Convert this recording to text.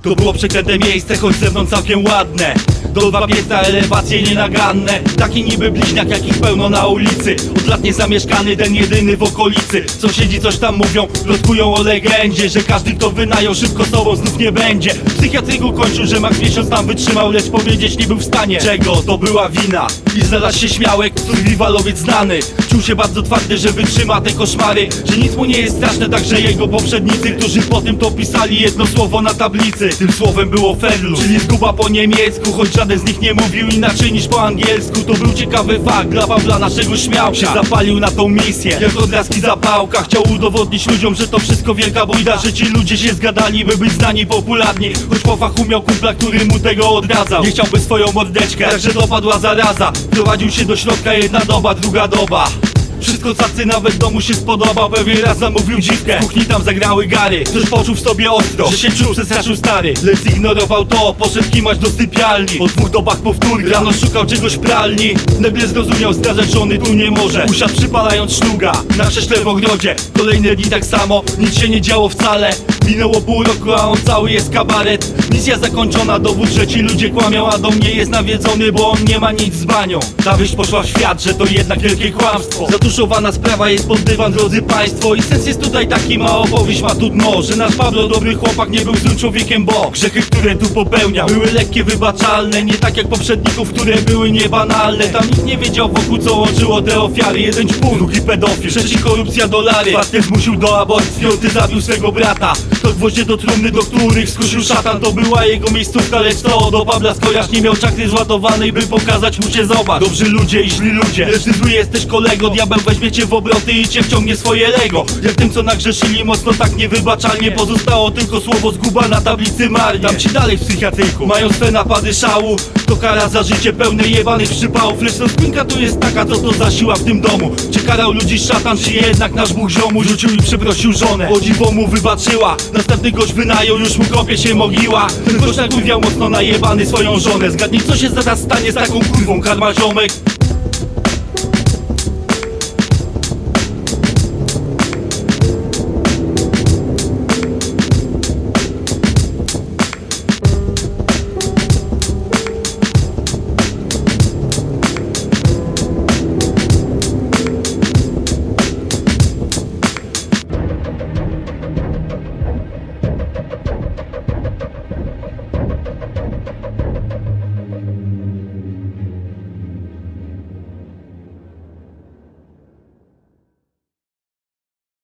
To było przeklęte miejsce, choć z zewnątrz całkiem ładne. Do 2 piętra, elewacje nienaganne. Taki niby bliźniak, jakich pełno na ulicy. Od lat niezamieszkany, ten jedyny w okolicy. Sąsiedzi coś tam mówią, plotkują o legendzie, że każdy kto wynajął szybko sobą znów nie będzie. W psychiatryku kończył, że Max miesiąc tam wytrzymał, lecz powiedzieć nie był w stanie czego to była wina. I znalazł się Śmiałek, survivalowiec znany. Czuł się bardzo twardy, że wytrzyma te koszmary, że nic mu nie jest straszne, także jego poprzednicy, którzy po tym to pisali jedno słowo na tablicy. Tym słowem było Verlust, czyli zguba po niemiecku, choć żaden z nich nie mówił inaczej niż po angielsku. To był ciekawy fakt dla Pawła naszego Śmiałka. Zapalił na tą misję, jak odblaski zapałka. Chciał udowodnić ludziom, że to wszystko wielka bójda, że ci ludzie się zgadali, by być znani, popularni. Choć po fachu miał kumpla, który mu tego odradzał. Nie chciałby swoją mordeczkę, także dopadła zaraza. Prowadził się do środka, jedna doba, druga doba. Wszystko cacy, nawet w domu się spodobał. Pewien raz zamówił dziwkę, w kuchni tam zagrały gary. Ktoś poczuł w sobie ostro, że się czuł, przestraszył stary. Lecz zignorował to, poszedł kimać do sypialni. Po 2 dobach powtórki, rano szukał czegoś w pralni. Nagle zrozumiał, zdradzać żony tu nie może. Usiadł przypalając szluga na krześle w ogrodzie. Kolejne dni tak samo, nic się nie działo wcale. Minęło pół roku, a on cały jest kabaret. Misja zakończona, dowód, że ci ludzie kłamią, a do mnie jest nawiedzony, bo on nie ma nic z banią. Ta wieść poszła w świat, że to jednak wielkie kłamstwo. Zatuszowana sprawa jest pod dywan, drodzy państwo. I sens jest tutaj taki, ma opowieść, ma tu dno, że nasz Pablo, dobry chłopak, nie był złym człowiekiem, bo grzechy, które tu popełniał, były lekkie, wybaczalne. Nie tak jak poprzedników, które były niebanalne. Tam nikt nie wiedział wokół, co łączyło te ofiary. Jeden ćpun, drugi pedofil, trzeci korupcja, dolary. Czwarty zmusił do aborcji, piąty zabił swego brata. To gwoździe do trumny, do których skusił szatan. To była jego miejscówka, lecz to do Pawla skojarz nie miał czakry zładowanej, by pokazać mu się, zobacz. Dobrzy ludzie i źli ludzie, lecz ty zły jesteś, kolego. Diabeł weźmie cię w obroty i cię wciągnie swoje Lego. Jak tym, co nagrzeszyli mocno, tak niewybaczalnie. Pozostało tylko słowo zguba na tablicy marnie. Dam ci dalej w psychiatryku, mają swe napady szału. To kara za życie pełne jebanych przypałów. Lecz rozkminka tu jest taka, co to za siła w tym domu. Czy karał ludzi szatan, czy jednak nasz Bóg ziomu rzucił i przeprosił żonę, o dziwo mu wybaczyła. Następny gość wynajął, już mu kopie się mogiła. Ten gość nakurwiał mocno najebany swoją żonę. Zgadnij, co się zaraz stanie z taką kurwą, karma ziomek.